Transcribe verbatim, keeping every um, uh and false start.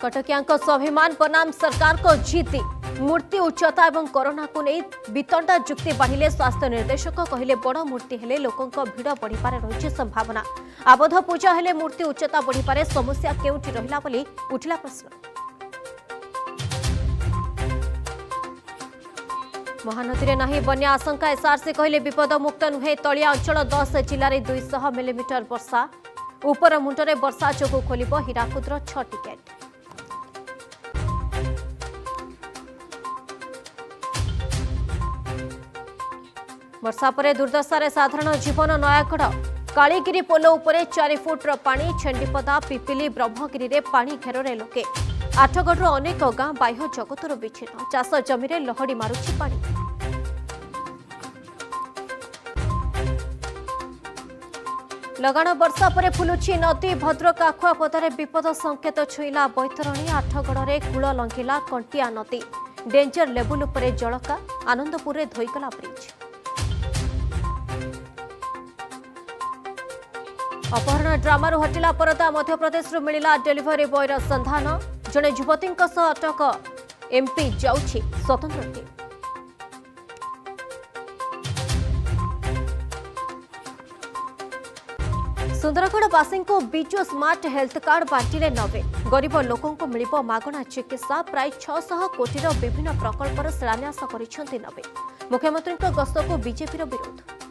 कटकिया स्वाभिमान बनाम सरकार को जीति मूर्ति उच्चता और कोरोना को नहीं वितंडा जुक्ति बढ़िले स्वास्थ्य निर्देशक कहले बड़ मूर्ति हेले लोकों भिड़ बढ़ी पारे रही संभावना आबोध पूजा हेले मूर्ति उच्चता बढ़ी पारे समस्या केउठी रहिला बोली उठिला प्रश्न। महानदी में नहीं बन्या आशंका एसआरसी कहले विपद मुक्त नुहे तलिया अंचल दस जिले दुई सौ मिलीमीटर वर्षा उपर मुंडरे वर्षा जोगु खोलिब हीराकुदर छ टिकेट। वर्षा पर दुर्दशा साधारण जीवन नयागढ़ कालीगिरी पोल उपरे चार फुट्र पानी छेंडीपदा पिपिली ब्रह्मगिरी रे पानी घेर लोके आठगढ़ अनेक गां बाह्य जगतर विच्छिन्न चाष जमी लहड़ी मारुछि पानी। लगाण वर्षा पर फुलुछि नदी भद्रक आखुआपदारे विपद संकेत छुईला बैतरणी आठगढ़ में कूल लंघिला कंटिया नदी डेंजर लेवल उपरे जलका आनंदपुर में धोईगला ब्रिज। अपहरण ड्रामारू हटिला परदा मध्यप्रदेश मिलिला डेलीवरी बॉयर संधान जड़े युवती अटक एमपी जाउछि स्वतंत्र टीम। सुंदरगढ़ वासी को बिजु स्मार्ट हेल्थ कार्ड बांटिले नवीन गरीब लोकों को मिलिबो मागणा चिकित्सा प्राय छह सौ कोटीर विभिन्न प्रकल्पर शिलान्यास करिसेंति नवीन मुख्यमंत्री गस्त को बीजेपी विरोध।